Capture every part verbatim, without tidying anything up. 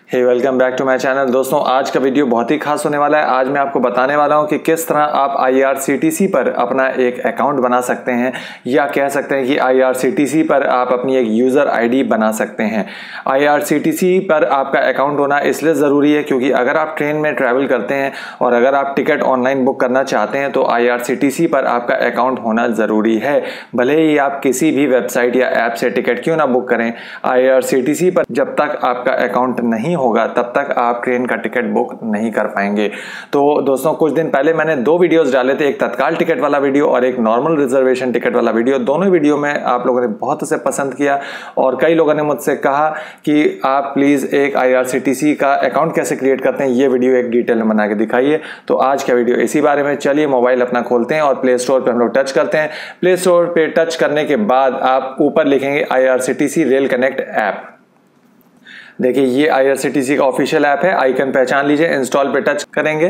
Hey welcome back to my channel. दोस्तों आज का वीडियो बहुत ही खास होने वाला है। आज मैं आपको बताने वाला हूं कि किस तरह आप आई आर सी टी सी पर अपना एक अकाउंट बना सकते हैं, या कह सकते हैं कि आई आर सी टी सी पर आप अपनी एक यूज़र आईडी बना सकते हैं। आई आर सी टी सी पर आपका अकाउंट होना इसलिए ज़रूरी है क्योंकि अगर आप ट्रेन में ट्रैवल करते हैं और अगर आप टिकट ऑनलाइन बुक करना चाहते हैं तो आई आर सी टी सी पर आपका अकाउंट होना ज़रूरी है। भले ही आप किसी भी वेबसाइट या ऐप से टिकट क्यों ना बुक करें, आई आर सी टी सी पर जब तक आपका अकाउंट नहीं होगा तब तक आप ट्रेन का टिकट बुक नहीं कर पाएंगे। तो दोस्तों कुछ दिन पहले मैंने दो वीडियोस डाले थे, एक तत्काल टिकट वाला वीडियो और एक नॉर्मल रिजर्वेशन टिकट वाला वीडियो। दोनों वीडियो में आप लोगों ने बहुत से पसंद किया और कई लोगों ने मुझसे कहा कि आप प्लीज़ एक आई आर सी टी सी का अकाउंट कैसे क्रिएट करते हैं, ये वीडियो एक डिटेल में बना के दिखाइए। तो आज का वीडियो इसी बारे में। चलिए मोबाइल अपना खोलते हैं और प्ले स्टोर पर हम लोग टच करते हैं। प्ले स्टोर पर टच करने के बाद आप ऊपर लिखेंगे I R C T C rail connect app. देखिए ये आई आर सी टी सी का ऑफिशियल ऐप है, आइकन पहचान लीजिए। इंस्टॉल पे टच करेंगे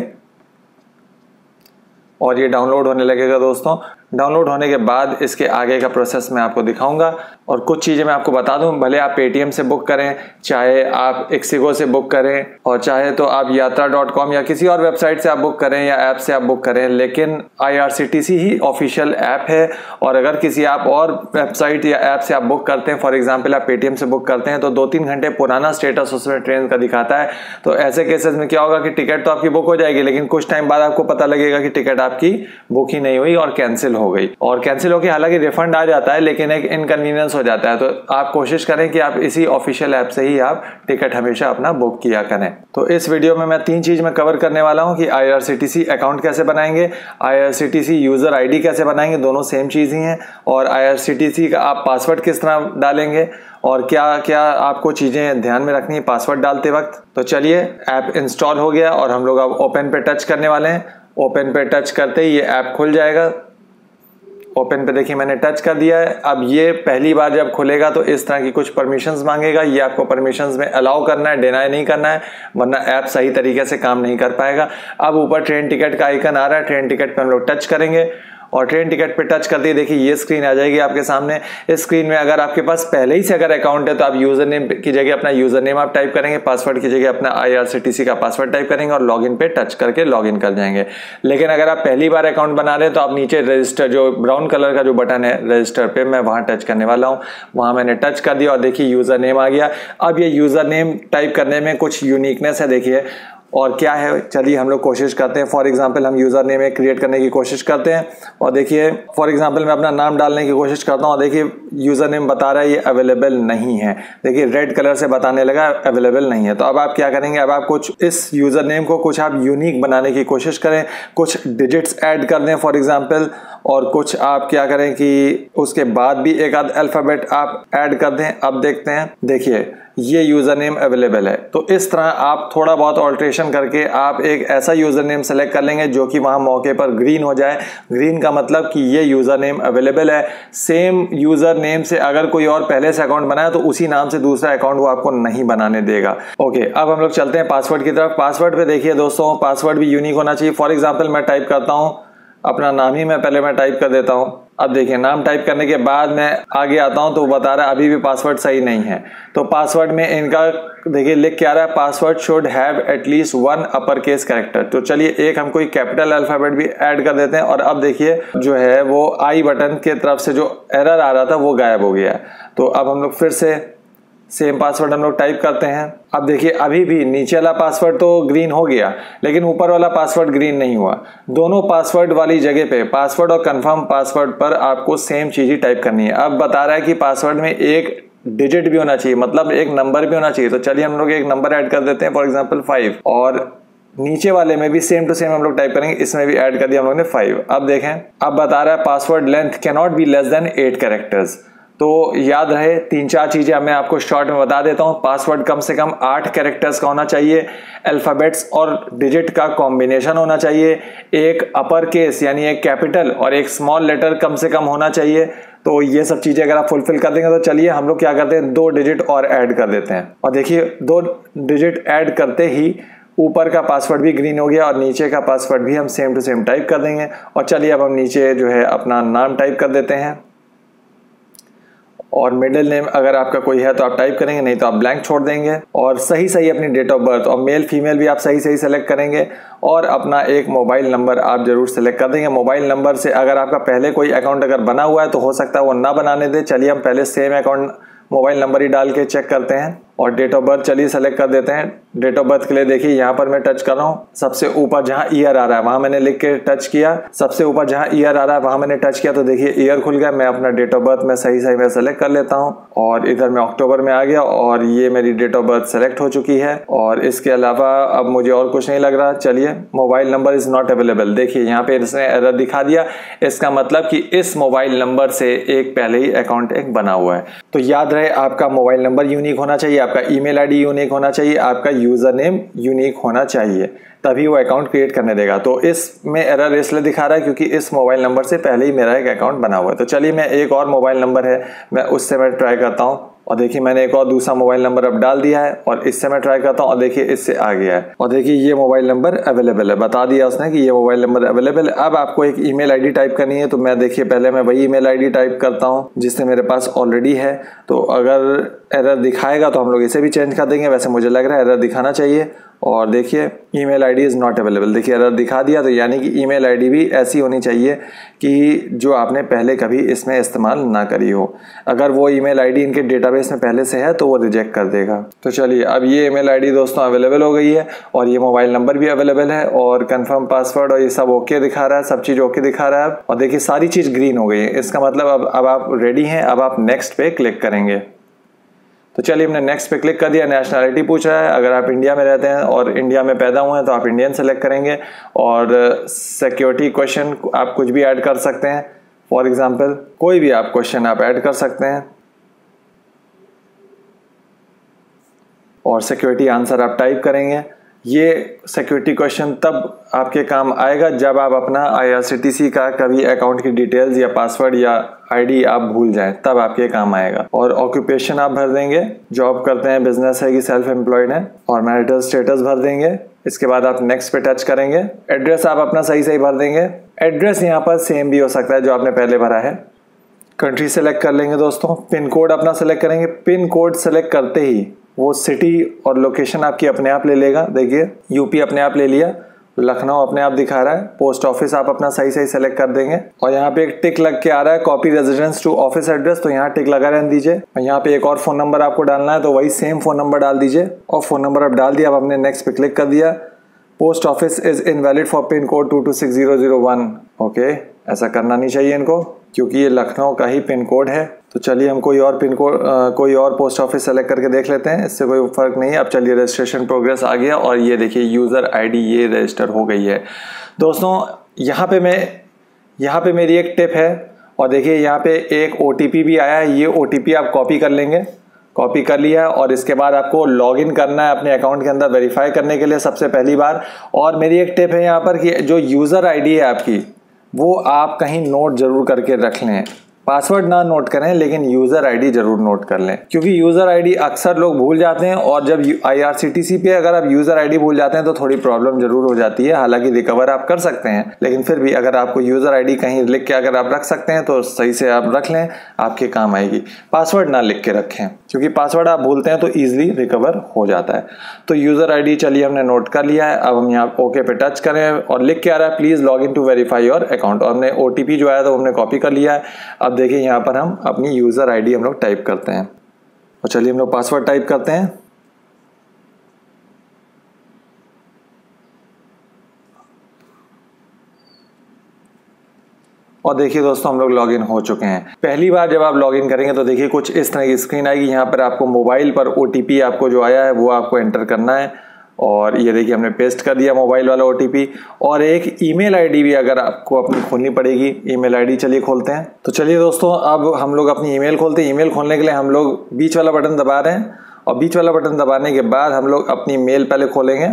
और ये डाउनलोड होने लगेगा। दोस्तों डाउनलोड होने के बाद इसके आगे का प्रोसेस मैं आपको दिखाऊंगा और कुछ चीज़ें मैं आपको बता दूं। भले आप पेटीएम से बुक करें, चाहे आप एक्सिगो से बुक करें और चाहे तो आप यात्रा डॉट कॉम या किसी और वेबसाइट से आप बुक करें या ऐप से आप बुक करें, लेकिन I R C T C ही ऑफिशियल ऐप है। और अगर किसी आप और वेबसाइट या ऐप से आप बुक करते हैं, फॉर एग्जाम्पल आप पेटीएम से बुक करते हैं, तो दो तीन घंटे पुराना स्टेटस उसमें ट्रेन का दिखाता है। तो ऐसे केसेस में क्या होगा कि टिकट तो आपकी बुक हो जाएगी, लेकिन कुछ टाइम बाद आपको पता लगेगा कि टिकट आपकी बुक ही नहीं हुई और कैंसिल हो गई। और कैंसिल होकर हालांकि रिफंड आ जाता है, लेकिन एक इनकन्वीनियंस हो जाता है। तो आप कोशिश करें कि आप इसी ऑफिशियल ऐप से ही आप टिकट हमेशा अपना बुक किया करें। तो इस वीडियो में मैं तीन चीज में कवर करने वाला हूं कि I R C T C account कैसे बनाएंगे, I R C T C user ID कैसे बनाएंगे, दोनों सेम चीज ही हैं, और आई आर सी टी सी का आप पासवर्ड किस तरह डालेंगे और क्या क्या आपको चीजें ध्यान में रखनी है पासवर्ड डालते वक्त। तो चलिए, ऐप इंस्टॉल हो गया और हम लोग अब ओपन पे टच करने वाले हैं। ओपन पे टच करते ही ये ऐप खुल जाएगा। ओपन पे देखिए मैंने टच कर दिया है। अब ये पहली बार जब खुलेगा तो इस तरह की कुछ परमिशंस मांगेगा। ये आपको परमिशंस में अलाउ करना है, डिनाई नहीं करना है, वरना ऐप सही तरीके से काम नहीं कर पाएगा। अब ऊपर ट्रेन टिकट का आइकन आ रहा है, ट्रेन टिकट पे हम लोग टच करेंगे और ट्रेन टिकट पे टच करते ही देखिए ये स्क्रीन आ जाएगी आपके सामने। इस स्क्रीन में अगर आपके पास पहले ही से अगर अकाउंट है तो आप यूजर नेम की जगह अपना यूजर नेम आप टाइप करेंगे, पासवर्ड की जगह अपना आई आर सी टी सी का पासवर्ड टाइप करेंगे और लॉगिन पे टच करके लॉगिन कर जाएंगे। लेकिन अगर आप पहली बार अकाउंट बना रहे हैं तो आप नीचे रजिस्टर, जो ब्राउन कलर का जो बटन है रजिस्टर पे, मैं वहां टच करने वाला हूं। वहां मैंने टच कर दिया और देखिए यूजर नेम आ गया। अब ये यूजर नेम टाइप करने में कुछ यूनिकनेस है, देखिए और क्या है, चलिए हम लोग कोशिश करते हैं। फॉर एग्जांपल हम यूजर नेम एक क्रिएट करने की कोशिश करते हैं और देखिए फॉर एग्जांपल मैं अपना नाम डालने की कोशिश करता हूं और देखिए यूजर नेम बता रहा है ये अवेलेबल नहीं है। देखिए रेड कलर से बताने लगा अवेलेबल नहीं है। तो अब आप क्या करेंगे, अब आप कुछ इस यूजर नेम को कुछ आप यूनिक बनाने की कोशिश करें, कुछ डिजिट्स ऐड कर दें फॉर एग्जाम्पल, और कुछ आप क्या करें कि उसके बाद भी एक आध अल्फाबेट आप ऐड कर दें। अब देखते हैं, देखिए ये यूजर नेम अवेलेबल है। तो इस तरह आप थोड़ा बहुत ऑल्ट्रेशन करके आप एक ऐसा यूजर नेम सेलेक्ट कर लेंगे जो कि वहां मौके पर ग्रीन हो जाए। ग्रीन का मतलब कि ये यूजर नेम अवेलेबल है। सेम यूजर नेम से अगर कोई और पहले से अकाउंट बनाया तो उसी नाम से दूसरा अकाउंट वो आपको नहीं बनाने देगा। ओके, अब हम लोग चलते हैं पासवर्ड की तरफ। पासवर्ड पे देखिए दोस्तों, पासवर्ड भी यूनिक होना चाहिए। फॉर एग्जाम्पल मैं टाइप करता हूं अपना नाम ही, मैं पहले मैं टाइप कर देता हूं। अब देखिए नाम टाइप करने के बाद मैं आगे आता हूं तो बता रहा है अभी भी पासवर्ड सही नहीं है। तो पासवर्ड में इनका देखिए लिख क्या रहा है, password should have at least one upper case character. तो चलिए एक हम कोई कैपिटल अल्फाबेट भी ऐड कर देते हैं और अब देखिए जो है वो आई बटन के तरफ से जो एरर आ रहा था वो गायब हो गया। तो अब हम लोग फिर से सेम पासवर्ड हम लोग टाइप करते हैं। अब देखिए अभी भी नीचे वाला पासवर्ड तो ग्रीन हो गया, लेकिन ऊपर वाला पासवर्ड ग्रीन नहीं हुआ। दोनों पासवर्ड वाली जगह पे, पासवर्ड और कंफर्म पासवर्ड पर आपको सेम चीज ही टाइप करनी है। अब बता रहा है कि पासवर्ड में एक डिजिट भी होना चाहिए, मतलब एक नंबर भी होना चाहिए। तो चलिए हम लोग एक नंबर ऐड कर देते हैं, फॉर एग्जाम्पल फाइव, और नीचे वाले में भी सेम टू सेम हम लोग टाइप करेंगे, इसमें भी ऐड कर दिया हम लोग ने फाइव। अब देखें, अब बता रहा है password length cannot be less than eight characters. तो याद रहे तीन चार चीजें मैं आपको शॉर्ट में बता देता हूं। पासवर्ड कम से कम आठ कैरेक्टर्स का होना चाहिए, अल्फाबेट्स और डिजिट का कॉम्बिनेशन होना चाहिए, एक अपर केस यानी एक कैपिटल और एक स्मॉल लेटर कम से कम होना चाहिए। तो ये सब चीजें अगर आप फुलफिल कर देंगे तो चलिए हम लोग क्या करते हैं, दो डिजिट और ऐड कर देते हैं। और देखिए दो डिजिट ऐड करते ही ऊपर का पासवर्ड भी ग्रीन हो गया और नीचे का पासवर्ड भी हम सेम टू सेम टाइप कर देंगे। और चलिए अब हम नीचे जो है अपना नाम टाइप कर देते हैं और मिडिल नेम अगर आपका कोई है तो आप टाइप करेंगे, नहीं तो आप ब्लैंक छोड़ देंगे। और सही सही अपनी डेट ऑफ बर्थ और मेल फीमेल भी आप सही सही सेलेक्ट करेंगे और अपना एक मोबाइल नंबर आप जरूर सेलेक्ट कर देंगे। मोबाइल नंबर से अगर आपका पहले कोई अकाउंट अगर बना हुआ है तो हो सकता है वो ना बनाने दे। चलिए हम पहले सेम अकाउंट मोबाइल नंबर ही डाल के चेक करते हैं। और डेट ऑफ बर्थ चलिए सेलेक्ट कर देते हैं। डेट ऑफ बर्थ के लिए देखिए यहाँ पर मैं टच कर रहा हूँ, सबसे ऊपर जहाँ ईयर आ रहा है वहां मैंने लिख के टच किया, सबसे ऊपर जहाँ ईयर आ रहा है वहां मैंने टच किया तो देखिए ईयर खुल गया। मैं अपना डेट ऑफ बर्थ में सही सही मैं सेलेक्ट कर लेता हूँ और इधर मैं अक्टूबर में आ गया और ये मेरी डेट ऑफ बर्थ सेलेक्ट हो चुकी है। और इसके अलावा अब मुझे और कुछ नहीं लग रहा। चलिए mobile number is not available, देखिए यहाँ पे इसने एरर दिखा दिया। इसका मतलब कि इस मोबाइल नंबर से एक पहले ही अकाउंट एक बना हुआ है। तो याद रहे आपका मोबाइल नंबर यूनिक होना चाहिए, आपका ईमेल आईडी यूनिक होना चाहिए, आपका यूजर नेम यूनिक होना चाहिए, तभी वो अकाउंट क्रिएट करने देगा। तो इसमें एरर इसलिए दिखा रहा है क्योंकि इस मोबाइल नंबर से पहले ही मेरा एक अकाउंट बना हुआ है। तो चलिए मैं एक और मोबाइल नंबर है मैं उससे मैं ट्राई करता हूँ और देखिए मैंने एक और दूसरा मोबाइल नंबर अब डाल दिया है और इससे मैं ट्राई करता हूँ और देखिए इससे आ गया है और देखिए ये मोबाइल नंबर अवेलेबल है, बता दिया उसने कि ये मोबाइल नंबर अवेलेबल है। अब आपको एक ईमेल आईडी टाइप करनी है तो मैं देखिए पहले मैं वही ईमेल आईडी टाइप करता हूँ जिससे मेरे पास ऑलरेडी है। तो अगर एरर दिखाएगा तो हम लोग इसे भी चेंज कर देंगे, वैसे मुझे लग रहा है एरर दिखाना चाहिए। और देखिए email ID is not available, देखिए एरर दिखा दिया। तो यानी कि ईमेल आईडी भी ऐसी होनी चाहिए कि जो आपने पहले कभी इसमें इस्तेमाल ना करी हो। अगर वो ईमेल आईडी इनके डेटाबेस में पहले से है तो वो रिजेक्ट कर देगा। तो चलिए अब ये ईमेल आईडी दोस्तों अवेलेबल हो गई है और ये मोबाइल नंबर भी अवेलेबल है और कंफर्म पासवर्ड और ये सब ओके दिखा रहा है, सब चीज़ ओके दिखा रहा है। और देखिए सारी चीज़ ग्रीन हो गई है, इसका मतलब अब अब आप रेडी हैं। अब आप नेक्स्ट पे क्लिक करेंगे। तो चलिए हमने नेक्स्ट पे क्लिक कर दिया। नेशनैलिटी पूछ रहा है, अगर आप इंडिया में रहते हैं और इंडिया में पैदा हुए हैं तो आप इंडियन सेलेक्ट करेंगे। और सिक्योरिटी क्वेश्चन आप कुछ भी ऐड कर सकते हैं, फॉर एग्जांपल कोई भी आप क्वेश्चन आप ऐड कर सकते हैं और सिक्योरिटी आंसर आप टाइप करेंगे। ये सिक्योरिटी क्वेश्चन तब आपके काम आएगा जब आप अपना आईआरसीटीसी का कभी अकाउंट की डिटेल्स या पासवर्ड या आईडी आप भूल जाएं, तब आपके काम आएगा। और ऑक्यूपेशन आप भर देंगे, जॉब करते हैं, बिजनेस है कि सेल्फ एम्प्लॉयड है, और मैरिटल स्टेटस भर देंगे। इसके बाद आप नेक्स्ट पे टच करेंगे। एड्रेस आप अपना सही सही भर देंगे। एड्रेस यहाँ पर सेम भी हो सकता है जो आपने पहले भरा है। कंट्री सेलेक्ट कर लेंगे दोस्तों। पिन कोड अपना सेलेक्ट करेंगे। पिन कोड सेलेक्ट करते ही वो सिटी और लोकेशन आपकी अपने आप ले लेगा। देखिए यूपी अपने आप ले लिया, लखनऊ अपने आप दिखा रहा है। पोस्ट ऑफिस आप अपना सही सही सेलेक्ट कर देंगे और यहाँ पे एक टिक लग के आ रहा है copy residence to office address, तो यहाँ टिक लगा रहने दीजिए। यहाँ पे एक और फोन नंबर आपको डालना है तो वही सेम फोन नंबर डाल दीजिए और फोन नंबर आप डाल दिया। अब हमने नेक्स्ट पे क्लिक कर दिया। Post office is invalid for pin code two two six zero zero one. Okay, ऐसा करना नहीं चाहिए इनको क्योंकि ये लखनऊ का ही पिन कोड है। तो चलिए हम कोई और पिन कोड कोई और पोस्ट ऑफिस सेलेक्ट करके देख लेते हैं, इससे कोई फर्क नहीं है। अब चलिए रजिस्ट्रेशन प्रोग्रेस आ गया और ये देखिए यूज़र आईडी ये रजिस्टर हो गई है। दोस्तों यहाँ पे मैं यहाँ पे मेरी एक टिप है और देखिए यहाँ पे एक ओटीपी भी आया है। ये ओटीपी आप कॉपी कर लेंगे। कॉपी कर लिया और इसके बाद आपको लॉगिन करना है अपने अकाउंट के अंदर वेरीफाई करने के लिए सबसे पहली बार। और मेरी एक टिप है यहाँ पर कि जो यूज़र आईडी है आपकी वो आप कहीं नोट जरूर करके रख लें। पासवर्ड ना नोट करें लेकिन यूज़र आईडी जरूर नोट कर लें, क्योंकि यूज़र आईडी अक्सर लोग भूल जाते हैं और जब आईआरसीटीसी पे अगर आप यूज़र आईडी भूल जाते हैं तो थोड़ी प्रॉब्लम जरूर हो जाती है। हालांकि रिकवर आप कर सकते हैं लेकिन फिर भी अगर आपको यूज़र आईडी कहीं लिख के अगर आप रख सकते हैं तो सही से आप रख लें, आपके काम आएगी। पासवर्ड ना लिख के रखें क्योंकि पासवर्ड आप भूलते हैं तो ईजिली रिकवर हो जाता है। तो यूज़र आईडी चलिए हमने नोट कर लिया है। अब हम यहाँ ओके पे टच करें और लिख के आ रहा है please log in to verify your account, और हमने ओटीपी जो आया था हमने कॉपी कर लिया है। अब देखिए यहाँ पर हम अपनी यूज़र आईडी हम लोग टाइप करते हैं और चलिए हम लोग पासवर्ड टाइप करते हैं। और देखिए दोस्तों हम लोग लॉगिन हो चुके हैं। पहली बार जब आप लॉगिन करेंगे तो देखिए कुछ इस तरह की स्क्रीन आएगी। यहाँ पर आपको मोबाइल पर ओटीपी आपको जो आया है वो आपको एंटर करना है और ये देखिए हमने पेस्ट कर दिया मोबाइल वाला ओटीपी। और एक ईमेल आईडी भी अगर आपको अपनी खोलनी पड़ेगी, ईमेल आईडी चलिए खोलते हैं। तो चलिए दोस्तों अब हम लोग अपनी ईमेल खोलते हैं। ईमेल खोलने के लिए हम लोग बीच वाला बटन दबा रहे हैं और बीच वाला बटन दबाने के बाद हम लोग अपनी मेल पहले खोलेंगे।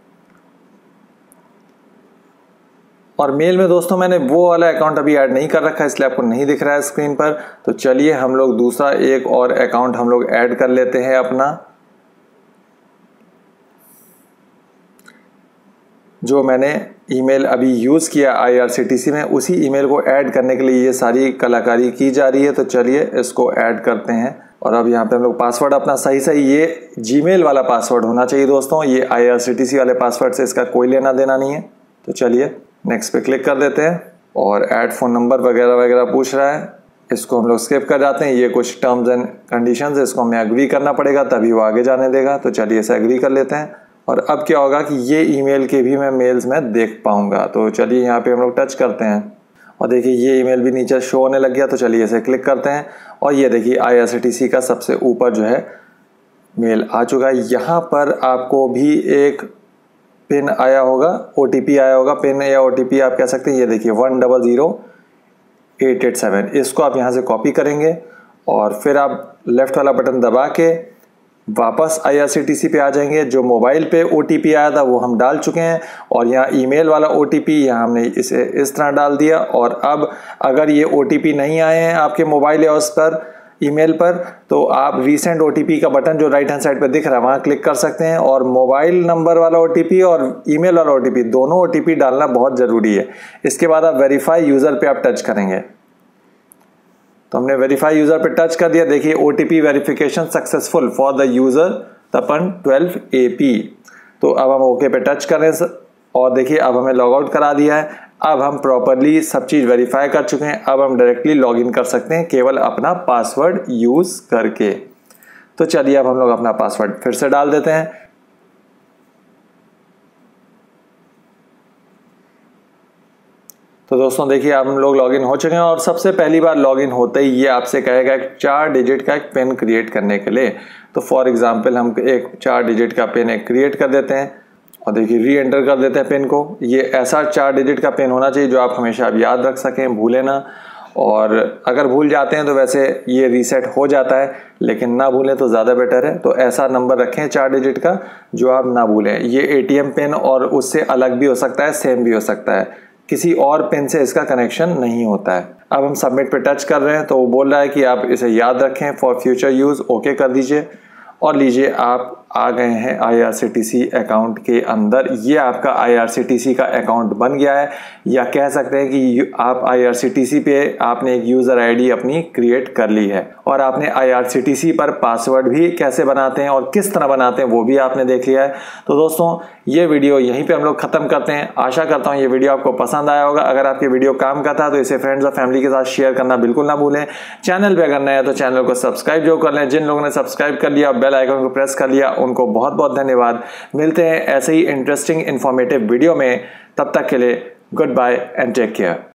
और मेल में दोस्तों मैंने वो वाला अकाउंट अभी ऐड नहीं कर रखा है इसलिए आपको नहीं दिख रहा है स्क्रीन पर। तो चलिए हम लोग दूसरा एक और अकाउंट हम लोग ऐड कर लेते हैं अपना, जो मैंने ईमेल अभी यूज़ किया आईआरसीटीसी में, उसी ईमेल को ऐड करने के लिए ये सारी कलाकारी की जा रही है। तो चलिए इसको ऐड करते हैं। और अब यहाँ पे हम लोग पासवर्ड अपना सही सही, ये जीमेल वाला पासवर्ड होना चाहिए दोस्तों, ये आईआरसीटीसी वाले पासवर्ड से इसका कोई लेना देना नहीं है। तो चलिए नेक्स्ट पे क्लिक कर देते हैं और ऐड फ़ोन नंबर वगैरह वगैरह पूछ रहा है, इसको हम लोग स्किप कर जाते हैं। ये कुछ टर्म्स एंड कंडीशंस है, इसको हमें एग्री करना पड़ेगा तभी वो आगे जाने देगा। तो चलिए इसे एग्री कर लेते हैं। और अब क्या होगा कि ये ईमेल के भी मैं मेल्स में देख पाऊंगा। तो चलिए यहाँ पे हम लोग टच करते हैं और देखिए ये ईमेल भी नीचे शो होने लग गया। तो चलिए इसे क्लिक करते हैं और ये देखिए आईआरसीटीसी का सबसे ऊपर जो है मेल आ चुका है। यहाँ पर आपको भी एक पिन आया होगा, ओटीपी आया होगा, पिन या ओटीपी आप कह सकते हैं। ये देखिए one double zero eight eight seven, इसको आप यहाँ से कॉपी करेंगे और फिर आप लेफ्ट वाला बटन दबा के वापस आईआरसीटीसी पे आ जाएंगे। जो मोबाइल पे ओटीपी आया था वो हम डाल चुके हैं और यहाँ ईमेल वाला ओटीपी यहाँ हमने इसे इस तरह डाल दिया। और अब अगर ये ओटीपी नहीं आए हैं आपके मोबाइल या उस पर ईमेल पर, तो आप रीसेंट ओटीपी का बटन जो राइट हैंड साइड पे दिख रहा है वहाँ क्लिक कर सकते हैं और मोबाइल नंबर वाला ओटीपी और ईमेल वाला ओटीपी दोनों ओटीपी डालना बहुत ज़रूरी है। इसके बाद आप वेरीफाई यूज़र पे आप टच करेंगे। तो हमने वेरीफाई यूज़र पे टच कर दिया। देखिए OTP verification successful for the user Tapan twelve A P. तो अब हम ओके पे टच करें और देखिए अब हमें लॉग आउट करा दिया है। अब हम प्रॉपरली सब चीज़ वेरीफाई कर चुके हैं। अब हम डायरेक्टली लॉग इन कर सकते हैं केवल अपना पासवर्ड यूज़ करके। तो चलिए अब हम लोग अपना पासवर्ड फिर से डाल देते हैं। तो दोस्तों देखिए अब हम लोग लॉगिन हो चुके हैं और सबसे पहली बार लॉगिन होते ही ये आपसे कहेगा एक चार डिजिट का एक पिन क्रिएट करने के लिए। तो फॉर एग्जांपल हम एक चार डिजिट का पिन एक क्रिएट कर देते हैं और देखिए री एंटर कर देते हैं पिन को। ये ऐसा चार डिजिट का पिन होना चाहिए जो आप हमेशा अब याद रख सकें, भूलें ना। और अगर भूल जाते हैं तो वैसे ये रीसेट हो जाता है, लेकिन ना भूलें तो ज़्यादा बेटर है। तो ऐसा नंबर रखें चार डिजिट का जो आप ना भूलें। ये एटीएम पिन और उससे अलग भी हो सकता है, सेम भी हो सकता है, किसी और पिन से इसका कनेक्शन नहीं होता है। अब हम सबमिट पे टच कर रहे हैं तो वो बोल रहा है कि आप इसे याद रखें फॉर फ्यूचर यूज़। ओके कर दीजिए और लीजिए आप आ गए हैं आईआरसीटीसी अकाउंट के अंदर। ये आपका आईआरसीटीसी का अकाउंट बन गया है, या कह सकते हैं कि आप आईआरसीटीसी पे आपने एक यूज़र आईडी अपनी क्रिएट कर ली है। और आपने आईआरसीटीसी पर पासवर्ड भी कैसे बनाते हैं और किस तरह बनाते हैं वो भी आपने देख लिया है। तो दोस्तों ये वीडियो यहीं पे हम लोग ख़त्म करते हैं। आशा करता हूँ ये वीडियो आपको पसंद आया होगा। अगर आपके वीडियो काम का था तो इसे फ्रेंड्स और फैमिली के साथ शेयर करना बिल्कुल ना भूलें। चैनल पे अगर नए हैं तो चैनल को सब्सक्राइब जो कर लें। जिन लोगों ने सब्सक्राइब कर लिया, बेल आइकन को प्रेस कर लिया, उनको बहुत बहुत धन्यवाद। मिलते हैं ऐसे ही इंटरेस्टिंग इन्फॉर्मेटिव वीडियो में। तब तक के लिए good bye and take care.